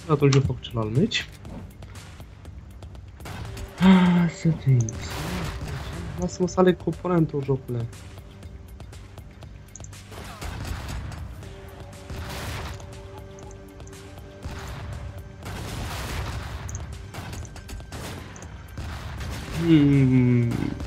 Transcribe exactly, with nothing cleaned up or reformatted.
Atunci eu fac celălalt meci. Ah, settings. Lasă-mă să aleg componentul, jocule. Hmm.